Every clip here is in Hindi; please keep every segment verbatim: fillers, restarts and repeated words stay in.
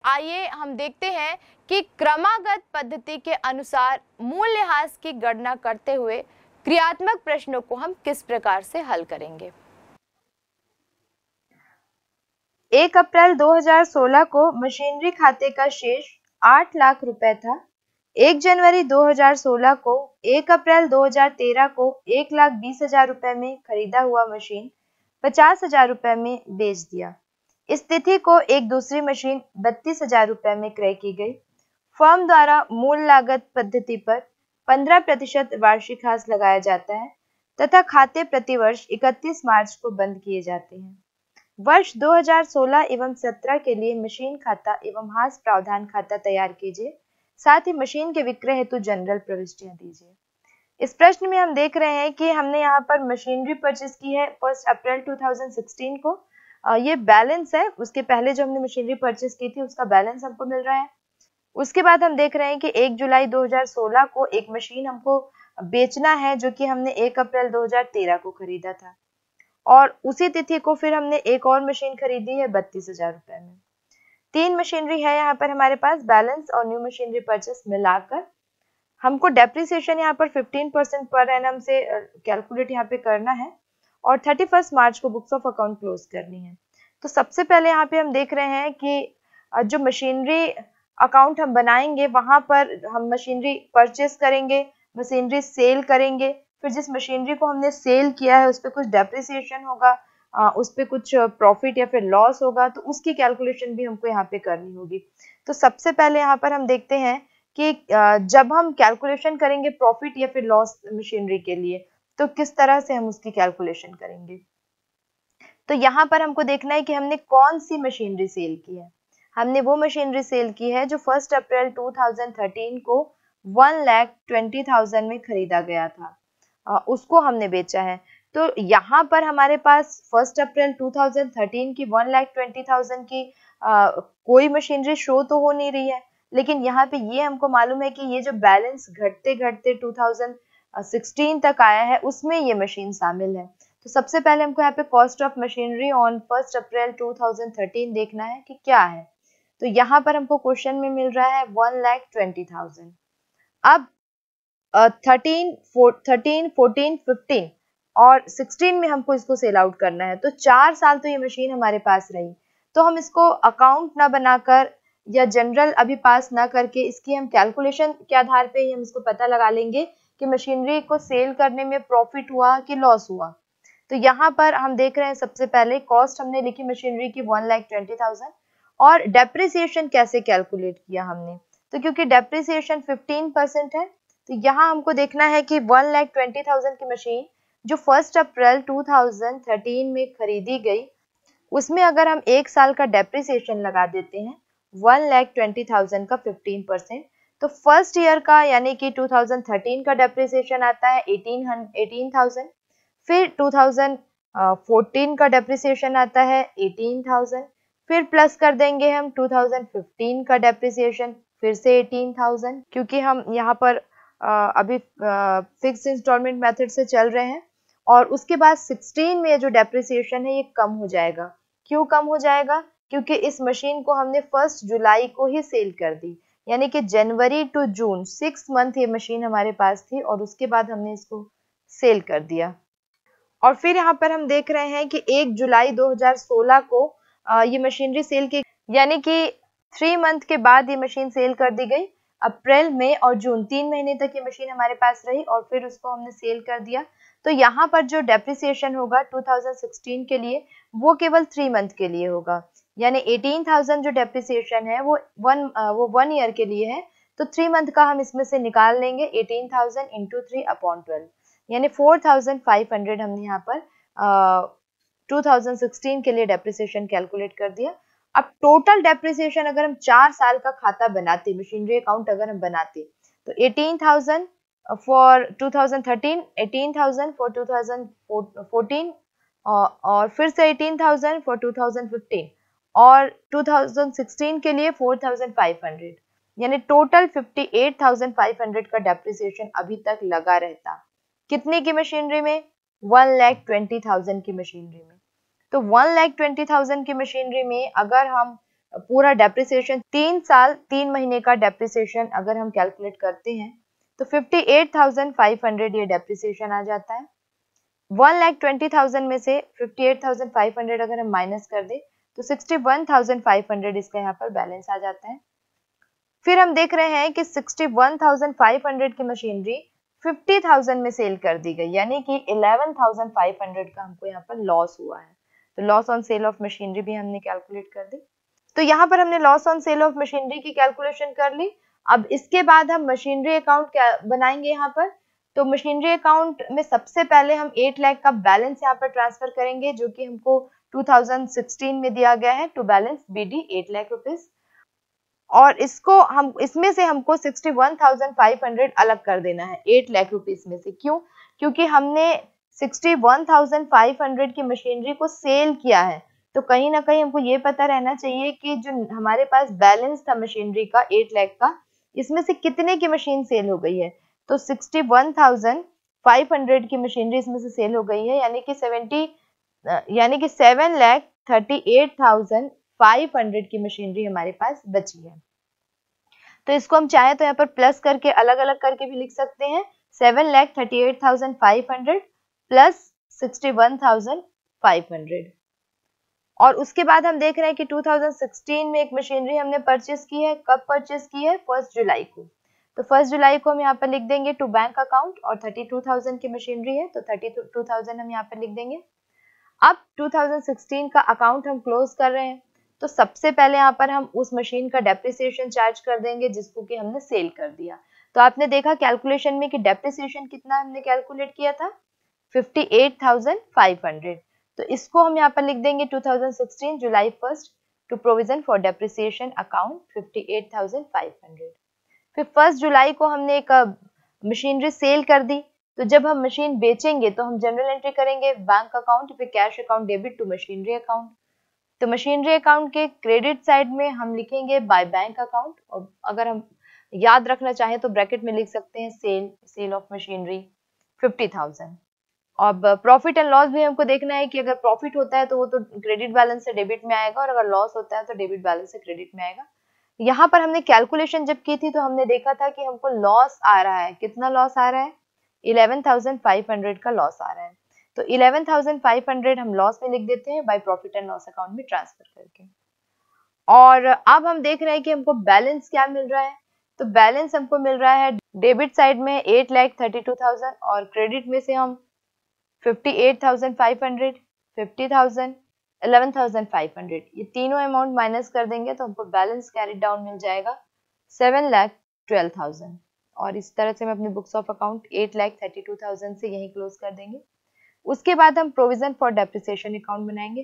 आइए हम देखते हैं कि क्रमागत पद्धति के अनुसार मूल्यह्रास की गणना करते हुए क्रियात्मक प्रश्नों को हम किस प्रकार से हल करेंगे। एक अप्रैल दो हज़ार सोलह को मशीनरी खाते का शेष आठ लाख रुपए था। एक जनवरी दो हज़ार सोलह को एक अप्रैल दो हज़ार तेरह को एक लाख बीस हजार रुपए में खरीदा हुआ मशीन पचास हजार रुपए में बेच दिया। इस तिथि को एक दूसरी मशीन बत्तीस हजार रुपए में क्रय की गई। फर्म द्वारा मूल लागत पद्धति पर पंद्रह प्रतिशत वार्षिक ह्रास लगाया जाता है तथा खाते प्रतिवर्ष इकतीस मार्च को बंद किए जाते हैं। वर्ष दो हज़ार सोलह एवं सत्रह के लिए मशीन खाता एवं ह्रास प्रावधान खाता तैयार कीजिए, साथ ही मशीन के विक्रय हेतु जनरल प्रविष्टियां दीजिए। इस प्रश्न में हम देख रहे हैं कि हमने यहाँ पर मशीनरी परचेज की है फर्स्ट अप्रैल दो हज़ार सोलह को। ये बैलेंस है, उसके पहले जो हमने मशीनरी परचेज की थी उसका बैलेंस हमको मिल रहा है। उसके बाद हम देख रहे हैं कि एक जुलाई दो हज़ार सोलह को एक मशीन हमको बेचना है जो कि हमने एक अप्रैल दो हज़ार तेरह को खरीदा था, और उसी तिथि को फिर हमने एक और मशीन खरीदी है बत्तीस हजार रुपए में। तीन मशीनरी है यहाँ पर हमारे पास, बैलेंस और न्यू मशीनरी परचेस मिलाकर। हमको डेप्रिसिएशन यहाँ पर पंद्रह परसेंट पर एनम से कैलकुलेट यहाँ पे करना है और इकतीस मार्च को बुक्स ऑफ अकाउंट क्लोज करनी है। तो सबसे पहले यहाँ पे हम देख रहे हैं कि जो मशीनरी अकाउंट हम बनाएंगे वहां पर हम मशीनरी परचेस करेंगे, मशीनरी सेल करेंगे, फिर जिस मशीनरी को हमने सेल किया है उस पर कुछ डेप्रिसिएशन होगा, उस पर कुछ प्रॉफिट या फिर लॉस होगा, तो उसकी कैलकुलेशन भी हमको यहाँ पे करनी होगी। तो सबसे पहले यहाँ पर हम देखते हैं कि जब हम कैलकुलेशन करेंगे प्रॉफिट या फिर लॉस मशीनरी के लिए तो किस तरह से हम उसकी कैलकुलेशन करेंगे। तो यहाँ पर हमको देखना है कि हमने कौन सी मशीनरी सेल की है। हमने वो मशीनरी सेल की है जो फर्स्ट अप्रैल दो हज़ार तेरह को वन लाख ट्वेंटी थाउजेंड में खरीदा गया था, आ, उसको हमने बेचा है। तो यहाँ पर हमारे पास फर्स्ट अप्रैल दो हज़ार तेरह की वन लाख ट्वेंटी थाउजेंड की आ, कोई मशीनरी शो तो हो नहीं रही है, लेकिन यहाँ पे ये हमको मालूम है कि ये जो बैलेंस घटते घटते दो हज़ार सोलह तक आया है उसमें ये मशीन शामिल है। तो सबसे पहले हमको यहाँ पे cost of machinery on first April दो हज़ार तेरह देखना है कि क्या है। तो यहाँ पर हमको क्वेश्चन में मिल रहा है वन लाख ट्वेंटी थाउजेंड। अब थर्टीन थर्टीन फोर्टीन फिफ्टीन और सिक्सटीन में हमको इसको सेल आउट करना है। तो चार साल तो ये मशीन हमारे पास रही, तो हम इसको अकाउंट ना बनाकर या जनरल अभी पास ना करके इसकी हम कैलकुलेशन के आधार पे ही हम इसको पता लगा लेंगे कि मशीनरी को सेल करने में प्रॉफिट हुआ कि लॉस हुआ। तो यहाँ पर हम देख रहे हैं सबसे पहले कॉस्ट हमने लिखी मशीनरी की वन लाख ट्वेंटी थाउजेंड, और डेप्रिसिएशन कैसे कैलकुलेट किया हमने, तो क्योंकि डेप्रिसिएशन फिफ्टीन परसेंट है तो यहाँ हमको देखना है कि वन लाख ट्वेंटी थाउजेंड की मशीन जो फर्स्ट अप्रैल दो हज़ार तेरह में खरीदी गई उसमें अगर हम एक साल का डेप्रिसिएशन लगा देते हैं वन लाख ट्वेंटी थाउजेंड का फिफ्टीन परसेंट, तो फर्स्ट ईयर का यानी कि दो हज़ार तेरह का डेप्रिसिएशन आता है एटीन थाउजेंड, फिर दो हज़ार चौदह का डेप्रिसिएशन आता है अठारह हज़ार, फिर प्लस कर देंगे हम दो हज़ार पंद्रह का डेप्रिसिएशन फिर से अठारह हज़ार, क्योंकि हम यहाँ पर आ, अभी फिक्स इंस्टॉलमेंट मेथड से चल रहे हैं। और उसके बाद सोलह में जो डेप्रिसिएशन है ये कम हो जाएगा। क्यों कम हो जाएगा? क्योंकि इस मशीन को हमने फर्स्ट जुलाई को ही सेल कर दी, यानी कि जनवरी टू जून सिक्स मंथ ये मशीन हमारे पास थी और उसके बाद हमने इसको सेल कर दिया। और फिर यहाँ पर हम देख रहे हैं कि एक जुलाई दो हज़ार सोलह को आ, ये मशीनरी सेल की, यानी कि थ्री मंथ के बाद ये मशीन सेल कर दी गई। अप्रैल मई और जून तीन महीने तक ये मशीन हमारे पास रही और फिर उसको हमने सेल कर दिया। तो यहाँ पर जो डेप्रिसिएशन होगा दो हज़ार सोलह के लिए वो केवल थ्री मंथ के लिए होगा, यानी अठारह हज़ार जो डेप्रिसिएशन है वो वन वो वन ईयर के लिए है। तो थ्री मंथ का हम इसमें से निकाल लेंगे अठारह हज़ार इंटू थ्री अपॉन ट्वेल्व, यानी फोर थाउजेंड फाइव हंड्रेड हमने यहाँ पर दो हज़ार सोलह के लिए डेप्रिसिएशन कैलकुलेट कर दिया। अब टोटल डेप्रिसिएशन अगर हम चार साल का खाता बनाते, मशीनरी अकाउंट अगर हम बनाते, तो अठारह हज़ार फॉर दो हज़ार तेरह, अठारह हज़ार फॉर दो हज़ार चौदह और, और फिर से अठारह हज़ार फॉर दो हज़ार पंद्रह और दो हज़ार सोलह के लिए चार हज़ार पाँच सौ, यानी टोटल अट्ठावन हज़ार पाँच सौ का डेप्रिसिएशन अभी तक लगा रहता। कितने की मशीनरी में? वन लाख ट्वेंटी थाउजेंड की मशीनरी में। तो वन लाख ट्वेंटी थाउजेंड की मशीनरी में अगर हम पूरा डेप्रिसिएशन, तीन साल तीन महीने का डेप्रिसिएशन अगर हम कैलकुलेट करते हैं तो fifty eight thousand five hundred ये डेप्रिसिएशन आ जाता है। वन लाख ट्वेंटी थाउजेंड में से fifty eight thousand five hundred अगर हम माइनस कर दें तो sixty one thousand five hundred इसका यहाँ पर बैलेंस आ जाता है। फिर हम देख रहे हैं कि sixty one thousand five hundred की मशीनरी फिफ्टी थाउजेंड में सेल कर दी गई, यानी कि इलेवन थाउजेंड फाइव हंड्रेड का हमको यहाँ पर लॉस हुआ है। तो loss on sale of machinery भी हमने कैलकुलेट कर दी। तो यहाँ पर हमने loss on sale of machinery की कैलकुलेशन कर ली। अब इसके बाद हम मशीनरी अकाउंट बनाएंगे यहाँ पर। तो मशीनरी अकाउंट में सबसे पहले हम एट लाख का बैलेंस यहाँ पर ट्रांसफर करेंगे, जो कि हमको टू थाउजेंड सिक्सटीन में दिया गया है to balance BD eight lakh rupees. और इसको हम इसमें से हमको sixty one thousand five hundred अलग कर देना है एट लाख रुपीस में से। क्यों? क्योंकि हमने sixty one thousand five hundred की मशीनरी को सेल किया है, तो कहीं ना कहीं हमको ये पता रहना चाहिए कि जो हमारे पास बैलेंस था मशीनरी का एट लाख का, इसमें से कितने की मशीन सेल हो गई है। तो sixty one thousand five hundred की मशीनरी इसमें से सेल हो गई है, यानी कि सेवेंटी यानी कि seven lakh thirty eight thousand five hundred की मशीनरी हमारे पास बची है। तो इसको हम चाहे तो यहाँ पर प्लस करके अलग अलग करके भी लिख सकते हैं, seven lakh thirty eight thousand five hundred plus sixty one thousand five hundred. और उसके बाद हम देख रहे हैं कि टू थाउजेंड सिक्सटीन में एक मशीनरी हमने परचेस की है। कब परचेस की है? फर्स्ट जुलाई को। तो फर्स्ट जुलाई को हम यहाँ पर लिख देंगे टू बैंक अकाउंट, और थर्टी टू थाउजेंड की मशीनरी है तो थर्टी टू थाउजेंड हम यहाँ पर लिख देंगे। अब टू थाउजेंड सिक्सटीन का अकाउंट हम क्लोज कर रहे हैं, तो सबसे पहले यहाँ पर हम उस मशीन का डेप्रिसिएशन चार्ज कर देंगे जिसको कि हमने सेल कर दिया। तो आपने देखा कैलकुलेशन में कि डेप्रिसिएशन कितना हमने कैलकुलेट किया था, fifty eight thousand five hundred. तो इसको हम यहाँ पर लिख देंगे two thousand sixteen July first to provision for depreciation account fifty eight thousand five hundred. फिर फर्स्ट जुलाई को हमने एक मशीनरी सेल कर दी, तो जब हम मशीन बेचेंगे तो हम जनरल एंट्री करेंगे बैंक अकाउंट, फिर cash account debit to machinery account. तो मशीनरी अकाउंट के क्रेडिट साइड में हम लिखेंगे बाय बैंक अकाउंट, और अगर हम याद रखना चाहें तो ब्रैकेट में लिख सकते हैं sale sale of machinery fifty thousand. अब प्रॉफिट एंड लॉस भी हमको देखना है कि अगर प्रॉफिट होता है तो वो तो क्रेडिट बैलेंस से डेबिट में आएगा, और अगर लॉस होता है तो डेबिट बैलेंस से क्रेडिट में आएगा। यहाँ पर हमने कैलकुलेशन जब की थी तो हमने देखा था कि हमको लॉस आ रहा है। कितना लॉस आ रहा है? इलेवन थाउजेंड फाइव हंड्रेड का लॉस आ रहा है। तो इलेवन थाउजेंड फाइव हंड्रेड हम लॉस में लिख देते हैं by profit and loss account में ट्रांसफर करके। और अब हम देख रहे हैं कि हमको बैलेंस क्या मिल रहा है। तो बैलेंस हमको मिल रहा है डेबिट साइड में eight lakh thirty two thousand, और क्रेडिट में से हम fifty eight thousand five hundred, fifty thousand, eleven thousand five hundred, ये तीनों अमाउंट माइनस कर देंगे तो हमको बैलेंस कैरी डाउन मिल जाएगा सेवन लाख ट्वेल्व थाउजेंड। और इस तरह से हम अपने books of account eight lakh thirty two thousand से यहीं क्लोज कर देंगे। उसके बाद हम प्रोविजन फॉर डेप्रिसिएशन अकाउंट बनाएंगे।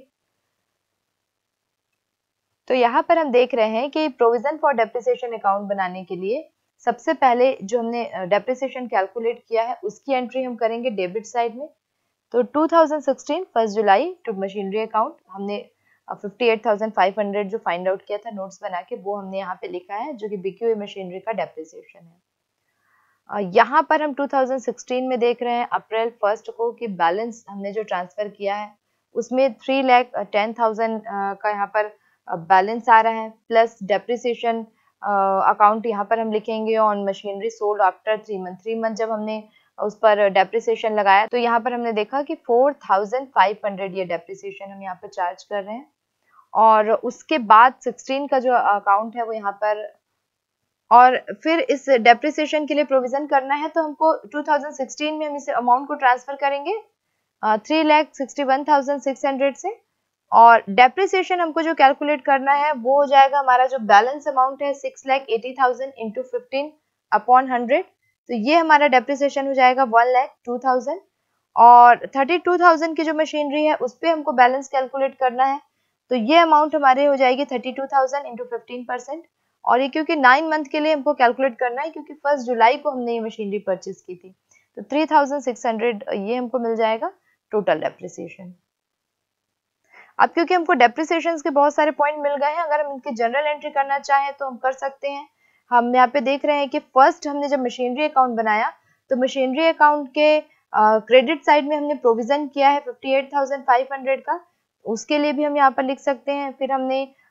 तो यहाँ पर हम देख रहे हैं कि प्रोविजन फॉर डेप्रिसिएशन अकाउंट बनाने के लिए सबसे पहले जो हमने डेप्रिसिएशन कैलकुलेट किया है उसकी एंट्री हम करेंगे डेबिट साइड में। तो two thousand sixteen first July to machinery account हमने fifty eight thousand five hundred जो फाइंड आउट किया था नोट्स बना के, वो हमने यहाँ पे लिखा है, जो कि बिकी हुई मशीनरी का डेप्रिसिएशन है। यहाँ पर हम टू थाउजेंड सिक्सटीन में देख रहे हैं अप्रैल फर्स्ट को कि बैलेंस हमने जो ट्रांसफर किया है उसमें थ्री लाख टेन थाउजेंड का यहाँ पर बैलेंस आ रहा है, प्लस डेप्रिसिएशन अकाउंट यहाँ पर हम लिखेंगे on machinery sold after three month. Three month जब हमने उस पर डेप्रिसिएशन लगाया तो यहाँ पर हमने देखा कि फोर थाउजेंड फाइव हंड्रेड ये डेप्रिसिएशन हम यहाँ पर चार्ज कर रहे हैं। और उसके बाद सिक्सटीन का जो अकाउंट है वो यहाँ पर, और फिर इस डेप्रिसिएशन के लिए प्रोविजन करना है तो हमको टू थाउजेंड सिक्सटीन में हम इस अमाउंट को ट्रांसफर करेंगे three lakh sixty one thousand six hundred से, और डेप्रिसिएशन हमको जो कैलकुलेट करना है वो हो जाएगा हमारा जो बैलेंस अमाउंट है six lakh eighty thousand into fifteen upon hundred. तो ये हमारा डेप्रिसिएशन हो जाएगा वन लैख टू थाउजेंड, और थर्टी टू थाउजेंड की जो मशीनरी है उस पर हमको बैलेंस कैलकुलेट करना है। तो ये अमाउंट हमारे हो जाएगी thirty two thousand into fifteen percent, और ये क्योंकि नाइन मंथ के लिए हमको कैलकुलेट करना है क्योंकि फर्स्ट जुलाई को हमने ये मशीनरी परचेज की थी। तो थ्री थाउजेंड सिक्स हंड्रेड ये हमको मिल जाएगा टोटल डेप्रिसिएशन। अब क्योंकि हमको डेप्रिसिएशन के बहुत सारे पॉइंट मिल गए हैं, अगर हम इनकी जनरल एंट्री करना चाहें तो हम कर सकते हैं। हम यहाँ पे देख रहे हैं कि फर्स्ट हमने जब मशीनरी अकाउंट बनाया तो मशीनरी अकाउंट के क्रेडिट uh, साइड में हमने प्रोविजन किया है fifty eight thousand five hundred का, उसके लिए भी हम यहाँ पर लिख सकते हैं। फिर हमने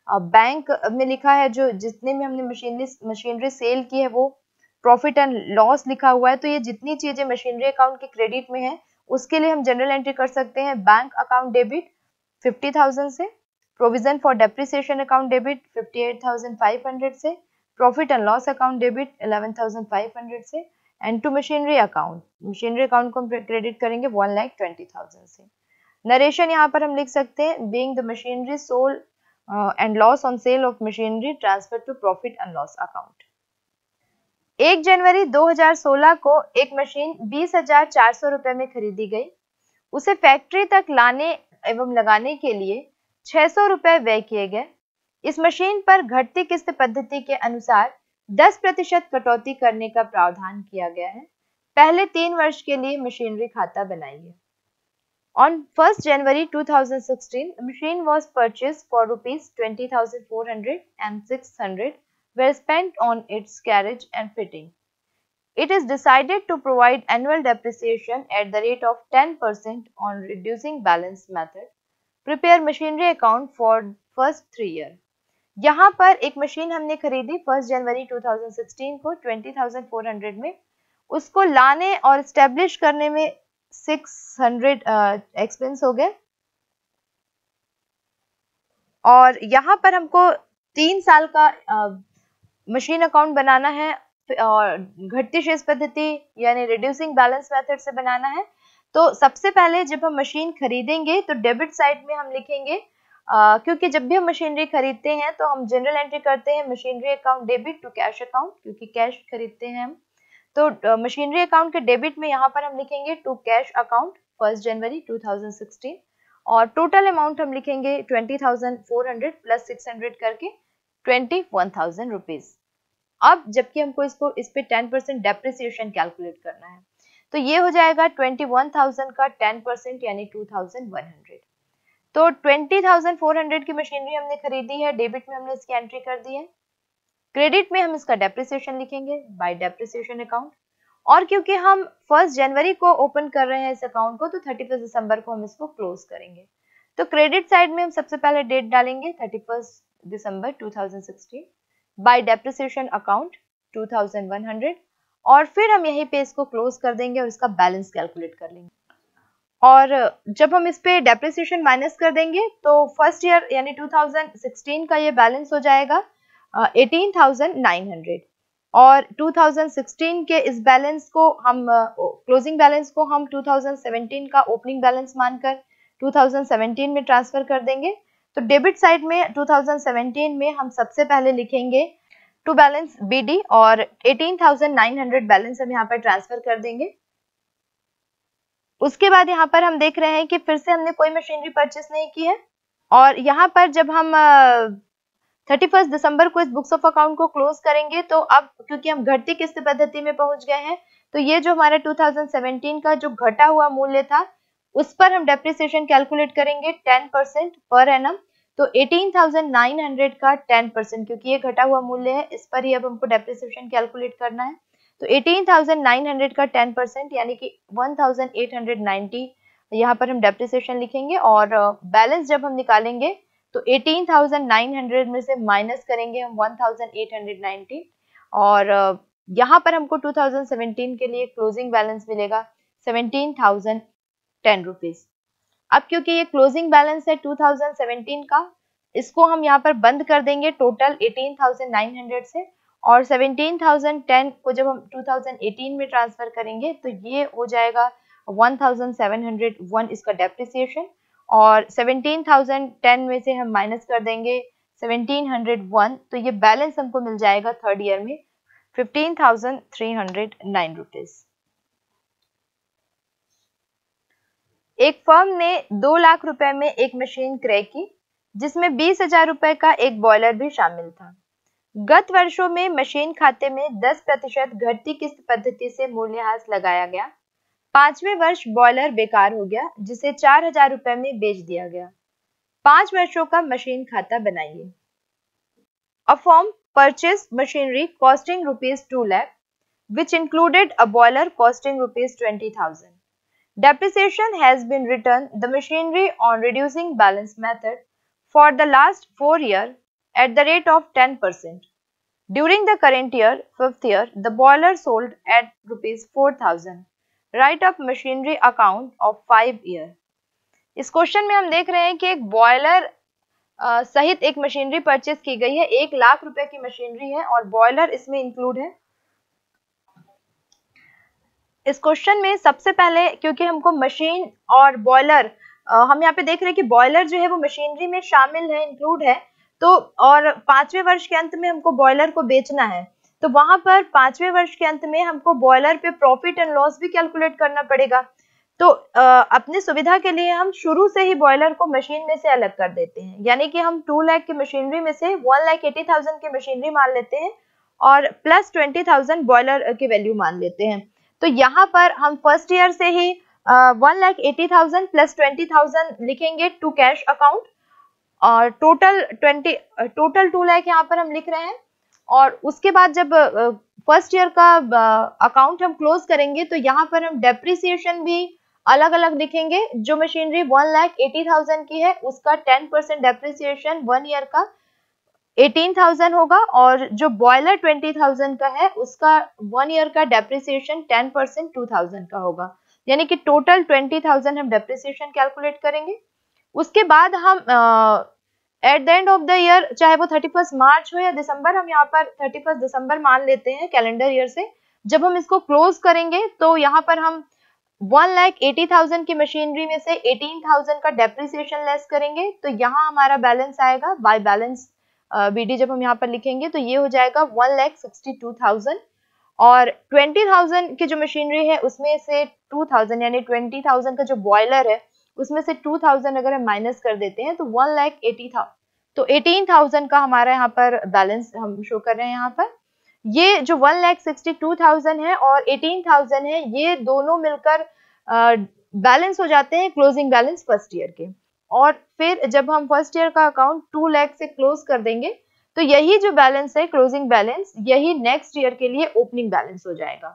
बैंक में लिखा है जो जितने भी हमने मशीनरी मशीनरी सेल की है वो प्रॉफिट एंड लॉस लिखा हुआ है। तो ये जितनी चीजें मशीनरी अकाउंट के क्रेडिट में है उसके लिए हम जनरल एंट्री कर सकते हैं। Bank account debit fifty thousand से, provision for depreciation account debit fifty eight thousand five hundred से, profit and loss account debit eleven thousand five hundred से, and to machinery account, machinery account को हम क्रेडिट करेंगे वन लाख ट्वेंटी थाउजेंड से। नरेशन यहाँ पर हम लिख सकते हैं being the machinery sold and loss on sale of machinery transfer to profit and loss account. एक जनवरी दो हज़ार सोलह को एक मशीन बीस हजार चार सौ रुपए में खरीदी गई। उसे फैक्ट्री तक लाने एवं लगाने के लिए छह सौ रुपए व्यय किए गए। इस मशीन पर घटती किस्त पद्धति के अनुसार दस प्रतिशत कटौती करने का प्रावधान किया गया है। पहले तीन वर्ष के लिए मशीनरी खाता बनाइए। On first January two thousand sixteen, the machine was purchased for rupees twenty thousand four hundred and six hundred were spent on its carriage and fitting. It is decided to provide annual depreciation at the rate of ten percent on reducing balance method. Prepare machinery account for first three year. यहाँ पर एक मशीन हमने खरीदी first January two thousand sixteen को ट्वेंटी थाउजेंड फोर हंड्रेड में। उसको लाने और स्टेब्लिश करने में सिक्स हंड्रेड एक्सपेंस हो गए और यहाँ पर हमको तीन साल का मशीन अकाउंट बनाना है और घटती शेष पद्धति यानी रिड्यूसिंग बैलेंस मेथड से बनाना है। तो सबसे पहले जब हम मशीन खरीदेंगे तो डेबिट साइड में हम लिखेंगे Uh, क्योंकि जब भी हम मशीनरी खरीदते हैं तो हम जनरल एंट्री करते हैं machinery account debit to cash account, क्योंकि कैश खरीदते हैं हम। तो मशीनरी uh, अकाउंट के डेबिट में यहाँ पर हम लिखेंगे to cash account first January two thousand sixteen और टोटल अमाउंट हम लिखेंगे twenty thousand four hundred plus six hundred करके ट्वेंटी वन थाउजेंड रुपीज। अब जबकि हमको इसको इस पे टेन परसेंट डेप्रिसिएशन कैलकुलेट करना है तो ये हो जाएगा ट्वेंटी वन थाउजेंड का टेन परसेंट यानी टू थाउजेंड वन हंड्रेड। तो ट्वेंटी थाउजेंड फोर हंड्रेड की मशीनरी हमने खरीदी है, डेबिट में हमने इसकी एंट्री कर दी है। क्रेडिट में हम इसका डेप्रिसिएशन लिखेंगे बाय डेप्रिसिएशन अकाउंट और क्योंकि हम फर्स्ट जनवरी को ओपन कर रहे हैं इस अकाउंट को तो थर्टी फर्स्ट दिसंबर को हम इसको क्लोज करेंगे। तो क्रेडिट साइड में हम सबसे पहले डेट डालेंगे thirty first December two thousand sixteen by depreciation account two thousand one hundred और फिर हम यहीं पे इसको क्लोज कर देंगे और इसका बैलेंस कैलकुलेट कर लेंगे। और जब हम इस पे डेप्रिसिएशन माइनस कर देंगे तो फर्स्ट ईयर यानी टू थाउजेंड सिक्सटीन का ये बैलेंस हो जाएगा एटीन थाउजेंड नाइन हंड्रेड और टू थाउजेंड सिक्सटीन के इस बैलेंस को हम क्लोजिंग uh, बैलेंस को हम टू थाउजेंड सेवेंटीन का ओपनिंग बैलेंस मानकर टू थाउजेंड सेवेंटीन में ट्रांसफर कर देंगे। तो डेबिट साइड में टू थाउजेंड सेवेंटीन में हम सबसे पहले लिखेंगे टू बैलेंस बीडी और eighteen thousand nine hundred balance हम यहाँ पर ट्रांसफर कर देंगे। उसके बाद यहाँ पर हम देख रहे हैं कि फिर से हमने कोई मशीनरी परचेस नहीं की है और यहाँ पर जब हम थर्टी फर्स्ट दिसंबर को इस बुक्स ऑफ अकाउंट को क्लोज करेंगे तो अब क्योंकि हम घटती किस्त पद्धति में पहुंच गए हैं तो ये जो हमारा टू थाउजेंड सेवेंटीन का जो घटा हुआ मूल्य था उस पर हम डेप्रिसिएशन कैलकुलेट करेंगे टेन परसेंट पर एनम। तो एटीन थाउजेंड नाइन हंड्रेड का टेन परसेंट क्योंकि ये घटा हुआ मूल्य है इस पर ही अब हमको डेप्रिसिएशन कैलकुलेट करना है। तो एटीन थाउजेंड नाइन हंड्रेड का टेन परसेंट यानी कि one thousand eight hundred ninety यहाँ पर हम डेप्रिसिएशन लिखेंगे और बैलेंस जब हम निकालेंगे तो एटीन थाउजेंड नाइन हंड्रेड में से माइनस करेंगे हम one thousand eight hundred ninety और यहाँ पर हमको टू थाउजेंड सेवेंटीन के लिए क्लोजिंग बैलेंस मिलेगा सेवेंटीन थाउजेंड टेन रुपीज। अब क्योंकि ये क्लोजिंग बैलेंस है टू थाउजेंड सेवेंटीन का इसको हम यहाँ पर बंद कर देंगे total eighteen thousand nine hundred से और सेवेंटीन थाउजेंड टेन को जब हम टू थाउजेंड एटीन में ट्रांसफर करेंगे तो ये हो जाएगा one thousand seven hundred one इसका डेप्रिसिएशन और सेवेंटीन थाउजेंड टेन में से हम माइनस कर देंगे सेवेंटीन हंड्रेड वन तो ये बैलेंस हमको मिल जाएगा थर्ड ईयर में fifteen thousand three hundred nine rupees. एक फर्म ने दो लाख रुपए में एक मशीन क्रय की जिसमें बीस हजार रुपए का एक बॉयलर भी शामिल था। गत वर्षों में मशीन खाते में दस प्रतिशत घटती किस्त पद्धति से मूल्यह्रास लगाया गया। पांचवें वर्ष बॉयलर बेकार हो गया जिसे चार हजार रुपए में बेच दिया गया। पांच वर्षों का मशीन खाता बनाइए। A firm purchased machinery costing rupees two lakh which included a boiler costing rupees twenty thousand. Depreciation has been written the machinery on reducing balance method for the last four years at the rate of ten percent. During the current year, fifth year, the boiler sold at rupees four thousand. Write up machinery account of five year. इस क्वेश्चन में हम देख रहे हैं कि एक बॉयलर सहित एक मशीनरी परचेज की गई है, एक लाख रुपए की मशीनरी है और बॉयलर इसमें इंक्लूड है। इस क्वेश्चन में सबसे पहले क्योंकि हमको मशीन और बॉयलर, हम यहाँ पे देख रहे हैं कि बॉयलर जो है वो मशीनरी में शामिल है, इंक्लूड है, तो और पांचवें वर्ष के अंत में हमको बॉयलर को बेचना है, तो वहां पर पांचवें वर्ष के अंत में हमको बॉयलर पे प्रॉफिट एंड लॉस भी कैलकुलेट करना पड़ेगा। तो आ, अपनी सुविधा के लिए हम शुरू से ही बॉयलर को मशीन में से अलग कर देते हैं, यानी कि हम टू लाख की मशीनरी में से वन लाख एटी थाउजेंड की मशीनरी मान लेते हैं और प्लस ट्वेंटी थाउजेंड बॉयलर की वैल्यू मान लेते हैं। तो यहाँ पर हम फर्स्ट ईयर से ही one lakh eighty thousand plus twenty thousand लिखेंगे टू कैश अकाउंट और total twenty total two lakh यहाँ पर हम लिख रहे हैं। और उसके बाद जब फर्स्ट ईयर का अकाउंट हम क्लोज करेंगे तो यहाँ पर हम डेप्रिसिएशन भी अलग अलग लिखेंगे। जो machinery one lakh eighty thousand की है उसका ten percent depreciation one year का एटीन थाउजेंड होगा और जो बॉयलर ट्वेंटी थाउजेंड का है उसका वन ईयर का depreciation ten percent two thousand का होगा, यानी कि टोटल ट्वेंटी थाउजेंड हम डेप्रिसिएशन कैलकुलेट करेंगे। उसके बाद हम at the end of the year, चाहे वो थर्टी फर्स्ट मार्च हो या दिसंबर, हम यहाँ पर थर्टी फर्स्ट दिसंबर मान लेते हैं कैलेंडर ईयर से, जब हम इसको क्लोज करेंगे तो यहाँ पर हम वन लाख एटी थाउजेंड की मशीनरी में से एटीन थाउजेंड का डेप्रिसिएशन लेस करेंगे, तो यहाँ हमारा बैलेंस आएगा बाय बैलेंस बीडी जब हम यहाँ पर लिखेंगे तो ये हो जाएगा one lakh sixty two thousand और ट्वेंटी थाउजेंड की जो मशीनरी है उसमें से टू थाउजेंड यानी ट्वेंटी थाउजेंड का जो बॉयलर है उसमें से टू थाउजेंड अगर हम माइनस कर देते हैं तो वन लाख एटी थाउजेंड, तो एटीन थाउजेंड का हमारा यहाँ पर बैलेंस हम शो कर रहे हैं। यहाँ पर ये जो one lakh sixty two thousand है और एटीन थाउजेंड है, ये दोनों मिलकर बैलेंस हो जाते हैं क्लोजिंग बैलेंस फर्स्ट ईयर के। और फिर जब हम फर्स्ट ईयर का अकाउंट टू लाख से क्लोज कर देंगे तो यही जो बैलेंस है क्लोजिंग बैलेंस, यही नेक्स्ट ईयर के लिए ओपनिंग बैलेंस हो जाएगा।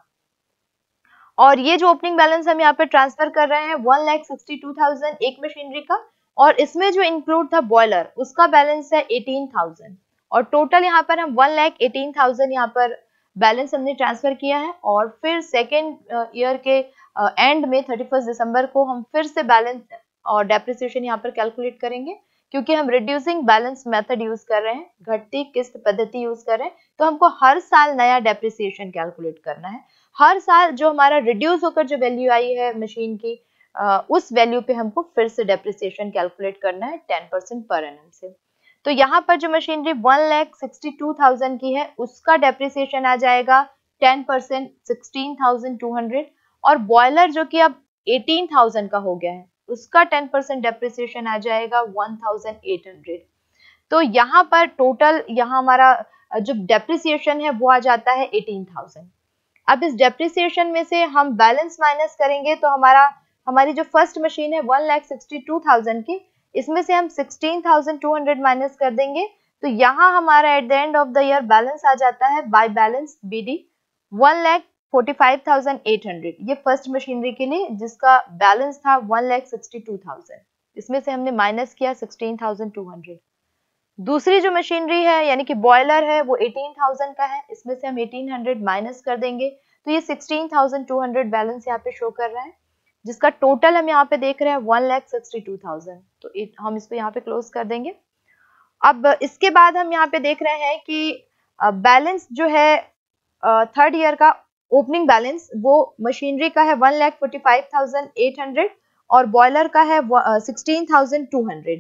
और ये जो ओपनिंग बैलेंस हम यहाँ पे ट्रांसफर कर रहे हैं one lakh sixty two thousand एक मशीनरी का, और इसमें जो इंक्लूड था बॉयलर उसका बैलेंस है एटीन थाउजेंड और टोटल यहाँ पर हम वन लाख एटीन थाउजेंड यहाँ पर बैलेंस हमने ट्रांसफर किया है। और फिर सेकेंड ईयर के एंड में थर्टी फर्स्ट दिसंबर को हम फिर से बैलेंस और डेप्रिसिएशन यहाँ पर कैलकुलेट करेंगे, क्योंकि हम रिड्यूसिंग बैलेंस मेथड यूज कर रहे हैं, घटती किस्त पद्धति यूज कर रहे हैं, तो हमको हर साल नया डेप्रिसिएशन कैलकुलेट करना है। हर साल जो हमारा रिड्यूस होकर जो वैल्यू आई है मशीन की, आ, उस वैल्यू पे हमको फिर से डेप्रिसिएशन कैलकुलेट करना है टेन परसेंट पर एनम से। तो यहाँ पर जो machinery one lakh sixty two thousand की है उसका डेप्रिसिएशन आ जाएगा ten percent sixteen thousand two hundred, और बॉयलर जो कि अब एटीन थाउजेंड का हो गया है उसका टेन परसेंट डेप्रिसिएशन आ जाएगा वन थाउजेंड एट हंड्रेड। तो यहाँ पर टोटल यहाँ हमारा जो डेप्रिसिएशन है वो आ जाता है एटीन थाउजेंड। अब इस डेप्रिसिएशन में से हम बैलेंस माइनस करेंगे तो हमारा हमारी जो फर्स्ट मशीन है one lakh sixty two thousand की, इसमें से हम sixteen thousand two hundred minus कर देंगे तो यहाँ हमारा at the end of the year balance आ जाता है by balance BD one lakh forty five thousand eight hundred. ये फर्स्ट मशीनरी के लिए जिसका बैलेंस था one lakh sixty two thousand, इसमें से हमने माइनस किया सिक्सटीन थाउजेंड टू हंड्रेड। दूसरी जो मशीनरी है यानी कि बॉयलर है वो एटीन थाउजेंड का है, इसमें से हम एटीन हंड्रेड माइनस कर देंगे तो ये sixteen thousand two hundred balance यहाँ पे शो कर रहा है, जिसका टोटल हम यहाँ पे देख रहे हैं one lakh sixty two thousand. तो it, हम इसको यहाँ पे क्लोज कर देंगे। अब इसके बाद हम यहाँ पे देख रहे हैं कि बैलेंस जो है थर्ड ईयर का ओपनिंग बैलेंस वो मशीनरी का है one lakh forty five thousand eight hundred और बॉयलर का है sixteen thousand two hundred.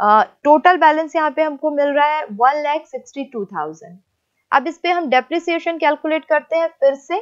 Total balance यहाँ पे हमको मिल रहा है one lakh sixty two thousand. अब इस पे हम डेप्रिसिएशन कैलकुलेट करते हैं फिर से,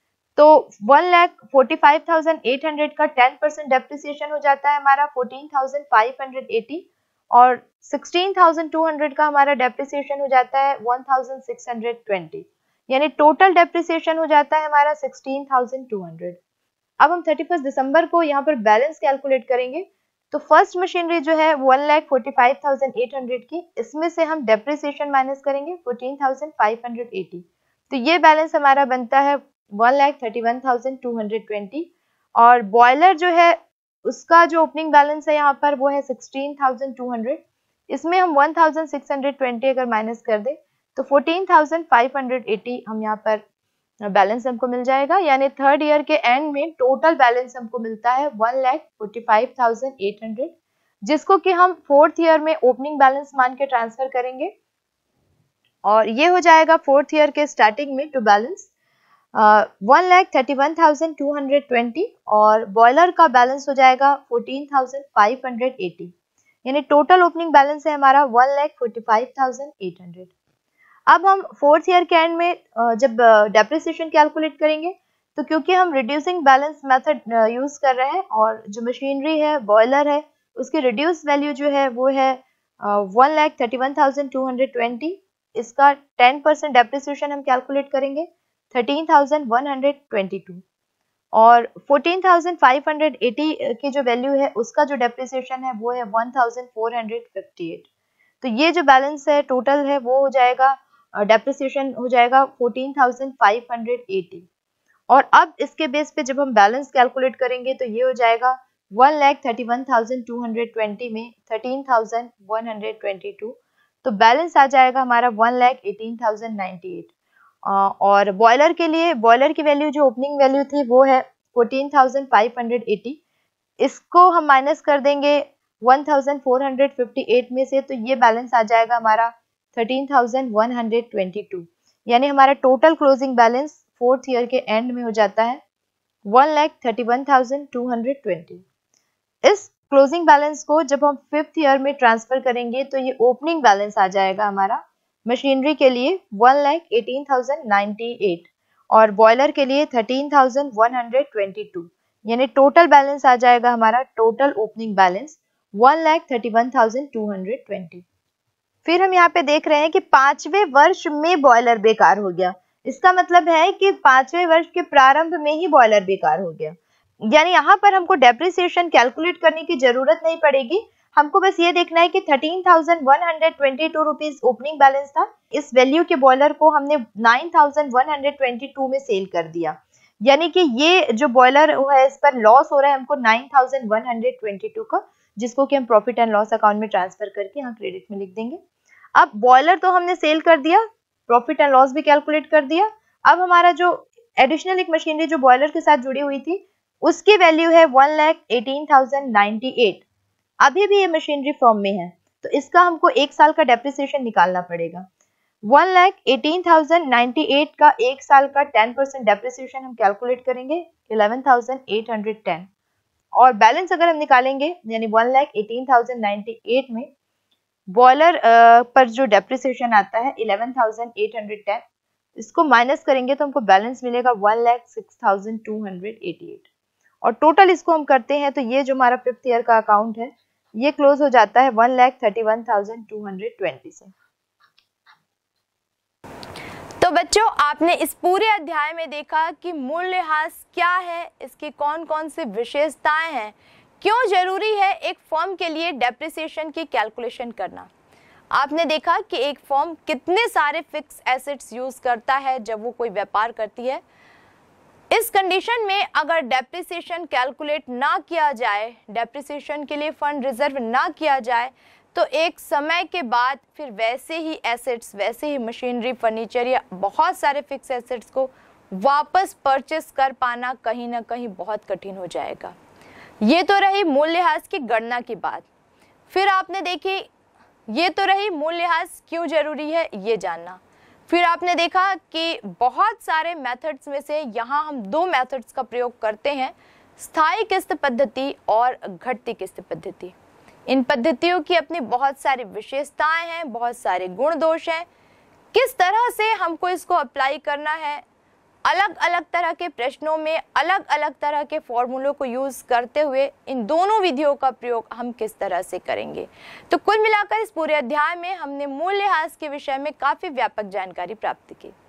तो one lakh forty five thousand eight hundred का टेन परसेंट डेप्रिसिएशन हो जाता है हमारा fourteen thousand five hundred eighty और सिक्सटीन थाउजेंड टू हंड्रेड का हमारा डेप्रिसिएशन हो जाता है one thousand six hundred twenty, यानी टोटल डेप्रिसिएशन हो जाता है हमारा सिक्सटीन थाउजेंड टू हंड्रेड। अब हम थर्टी फर्स्ट दिसंबर को यहाँ पर बैलेंस कैलकुलेट करेंगे तो फर्स्ट मशीनरी जो है one lakh forty five thousand eight hundred की, इसमें से हम डेप्रिसिएशन माइनस करेंगे fourteen thousand five hundred eighty, तो ये बैलेंस हमारा बनता है one lakh thirty one thousand two hundred twenty. और बॉयलर जो है उसका जो ओपनिंग बैलेंस है यहाँ पर वो है सिक्सटीन थाउजेंड टू हंड्रेड, इसमें हम one thousand six hundred twenty अगर माइनस कर दें तो fourteen thousand five hundred eighty हम यहाँ पर बैलेंस हमको मिल जाएगा। यानी थर्ड ईयर के एंड में टोटल बैलेंस हमको मिलता है one lakh forty five thousand eight hundred, जिसको कि हम फोर्थ ईयर में ओपनिंग बैलेंस मान के ट्रांसफर करेंगे और ये हो जाएगा फोर्थ ईयर के स्टार्टिंग में to balance one lakh thirty one thousand two hundred twenty और बॉयलर का बैलेंस हो जाएगा fourteen thousand five hundred eighty. यानी टोटल ओपनिंग बैलेंस है हमारा one lakh forty five thousand eight hundred. अब हम फोर्थ ईयर के एंड में जब डेप्रिसिएशन कैलकुलेट करेंगे तो क्योंकि हम रिड्यूसिंग बैलेंस मेथड यूज कर रहे हैं और जो मशीनरी है बॉयलर है उसकी रिड्यूस वैल्यू जो है वो है one lakh thirty one thousand two hundred twenty, इसका टेन परसेंट डेप्रिसिएशन हम कैलकुलेट करेंगे thirteen thousand one hundred twenty two और fourteen thousand five hundred eighty की जो वैल्यू है उसका जो डेप्रिसिएशन है वो है one thousand four hundred fifty eight. तो ये जो बैलेंस है टोटल है वो हो जाएगा डेप्रिसिएशन हो जाएगा fourteen thousand five hundred eighty और अब इसके बेस पे जब हम बैलेंस कैलकुलेट करेंगे तो ये हो जाएगा one lakh thirty one thousand two hundred twenty में thirteen thousand one hundred twenty two, तो बैलेंस आ जाएगा हमारा one lakh eighteen thousand ninety eight. और बॉयलर के लिए बॉयलर की वैल्यू जो ओपनिंग वैल्यू थी वो है fourteen thousand five hundred eighty, इसको हम माइनस कर देंगे one thousand four hundred fifty eight में से तो ये बैलेंस आ जाएगा हमारा thirteen thousand one hundred twenty two. यानी हमारा total closing balance fourth year के एंड में हो जाता है one lakh thirty one thousand two hundred twenty. इस क्लोजिंग बैलेंस को जब हम फिफ्थ ईयर में ट्रांसफर करेंगे तो ये ओपनिंग बैलेंस आ जाएगा हमारा मशीनरी के लिए one lakh eighteen thousand ninety eight और बॉयलर के लिए thirteen thousand one hundred twenty two. यानी टोटल बैलेंस आ जाएगा हमारा total opening balance one lakh thirty one thousand two hundred twenty. फिर हम यहाँ पे देख रहे हैं कि पांचवें वर्ष में बॉयलर बेकार हो गया। इसका मतलब है कि पांचवें वर्ष के प्रारंभ में ही बॉयलर बेकार हो गया। यानी यहाँ पर हमको डेप्रिसिएशन कैलकुलेट करने की जरूरत नहीं पड़ेगी, हमको बस ये देखना है कि thirteen thousand one hundred twenty two rupees opening balance था, इस वैल्यू के बॉयलर को हमने nine thousand one hundred twenty two में सेल कर दिया। यानी कि ये जो बॉयलर है इस पर लॉस हो रहा है हमको nine thousand one hundred twenty two का, जिसको कि हम प्रॉफिट एंड लॉस अकाउंट में ट्रांसफर करके यहाँ क्रेडिट में लिख देंगे। अब बॉयलर तो हमने सेल कर दिया, प्रॉफिट एंड लॉस भी कैलकुलेट कर दिया। अब हमारा जो एडिशनल एक मशीनरी जो बॉयलर के साथ जुड़ी हुई थी उसकी वैल्यू है one lakh eighteen thousand ninety eight. अभी भी ये मशीनरी फॉर्म में है तो इसका हमको एक साल का डेप्रिसिएशन निकालना पड़ेगा। One lakh eighteen thousand ninety eight का एक साल का टेन परसेंट डेप्रिसिएशन हम कैलकुलेट करेंगे eleven thousand eight hundred ten और बैलेंस अगर हम निकालेंगे यानी one lakh eighteen thousand ninety eight में बॉयलर पर जो डेप्रिसिएशन आता है eleven thousand eight hundred ten, इसको माइनस करेंगे तो हमको बैलेंस मिलेगा one lakh six thousand two hundred eighty eight और टोटल इसको हम करते हैं तो ये जो हमारा फिफ्थ ईयर का अकाउंट है ये क्लोज हो जाता है one lakh thirty one thousand two hundred twenty से। तो बच्चों आपने इस पूरे अध्याय में देखा कि मूल्यह्रास क्या है, इसकी कौन कौन सी विशेषताएं हैं, क्यों जरूरी है एक फर्म के लिए डेप्रिसिएशन की कैलकुलेशन करना। आपने देखा कि एक फर्म कितने सारे फिक्स एसेट्स यूज करता है जब वो कोई व्यापार करती है। इस कंडीशन में अगर डेप्रिसिएशन कैलकुलेट ना किया जाए, डेप्रिसिएशन के लिए फंड रिजर्व ना किया जाए तो एक समय के बाद फिर वैसे ही एसेट्स, वैसे ही मशीनरी, फर्नीचर या बहुत सारे फिक्स एसेट्स को वापस परचेस कर पाना कहीं ना कहीं बहुत कठिन हो जाएगा। ये तो रही मूल्यह्रास की गणना की बात। फिर आपने देखी ये तो रही मूल्यह्रास क्यों जरूरी है ये जानना। फिर आपने देखा कि बहुत सारे मेथड्स में से यहाँ हम दो मेथड्स का प्रयोग करते हैं, स्थायी किस्त पद्धति और घटती किस्त पद्धति। इन पद्धतियों की अपनी बहुत सारी विशेषताएं हैं, बहुत सारे गुण दोष हैं। किस तरह से हमको इसको अप्लाई करना है, अलग अलग तरह के प्रश्नों में अलग अलग तरह के फॉर्मूलों को यूज करते हुए इन दोनों विधियों का प्रयोग हम किस तरह से करेंगे। तो कुल मिलाकर इस पूरे अध्याय में हमने मूल्यह्रास के विषय में काफी व्यापक जानकारी प्राप्त की।